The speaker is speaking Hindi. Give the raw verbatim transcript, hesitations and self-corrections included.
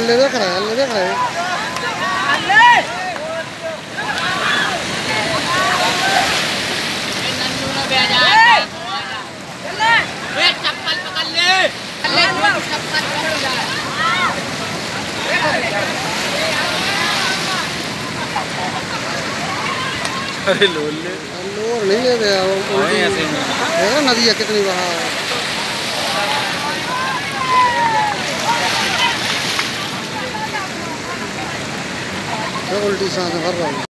अल्ले देख रहा है, अल्ले देख रहा है। अरे लोले लोर नहीं ले गया वो ऐसे ही नदी है कितनी बहा उल्टी सांस भर रहा हूँ।